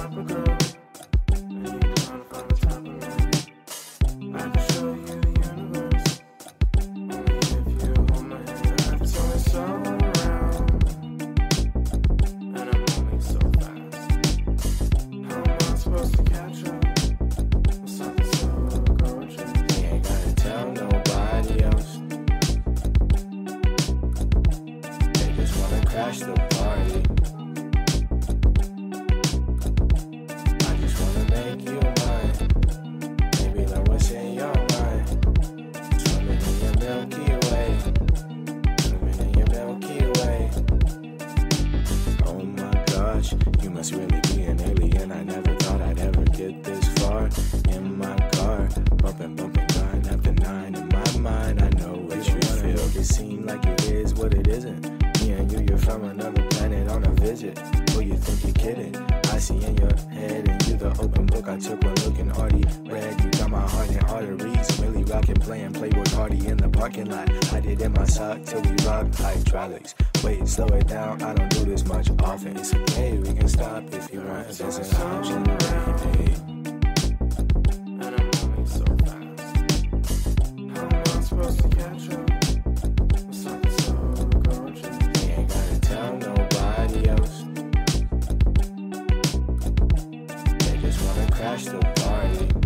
type of girl, and you climb from the top of me. I can show you the universe, only if you hold my hand. It's only so around, and I'm moving so fast. How am I supposed to catch up with something so gorgeous? You ain't gotta tell nobody else. They just wanna crash the party. I just wanna make you mine. Baby, learn what's in your mind. Swimming in your Milky Way. Swimming in your Milky Way. Oh my gosh, you must really be an alien. I never thought I'd ever get this far. In my car, bumping 9 after 9. In my mind, I know what you feel. Make it seem like it is what it isn't. Me and you're from another planet on a visit. Who you think you're kidding? I see in your head, and you the open book. I took one look and already read. You got my heart and arteries. Really rockin', playing Playboy Cardi in the parking lot. I did in my sock till we rock hydraulics. Wait, slow it down. I don't do this much often. It's okay, we can stop if you want. It's an option, baby. And I'm moving so fast. How am I supposed to catch up with something so gorgeous? You ain't gotta tell nobody else. They just wanna crash the party.